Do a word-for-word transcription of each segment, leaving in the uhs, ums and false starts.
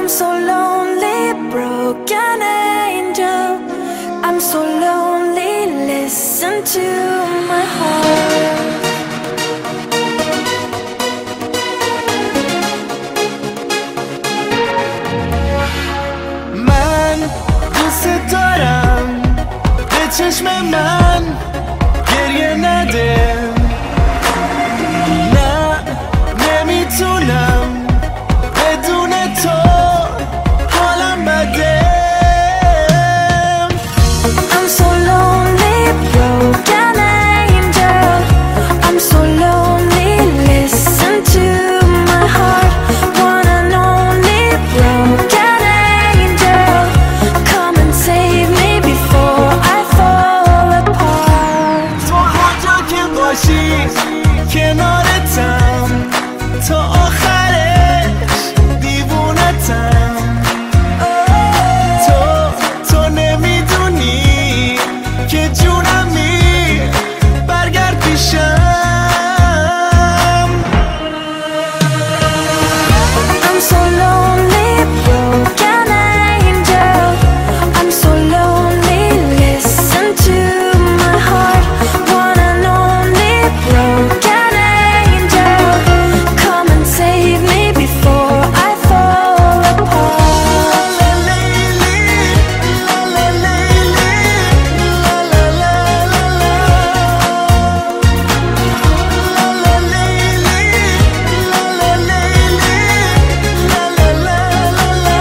so lonely, broken angel. I'm so lonely, listen to my heart. من دوست دارم به چشم من گریه نده. نه نمیتونم بدون تو حالم بده. I'm so lonely, broken angel. I'm so lonely, listen to my heart. One and only broken angel. Come and save me before I fall apart. تو هر جا که باشی کنارتم تا آخرش دیوونتم. تو تو نمیدونی که جونمی برگرد پیشم. I'm so lonely, broken angel. I'm so lonely, listen to my heart. One and only broken angel. Come and save me before I fall apart. La la la la la la la la. La la la la la la la.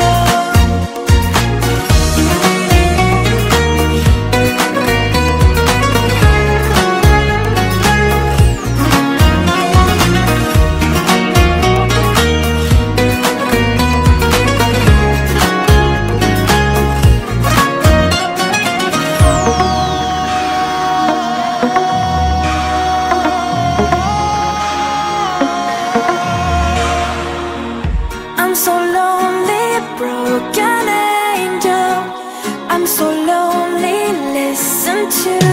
I'm so lonely, broken angel. I'm so lonely, listen to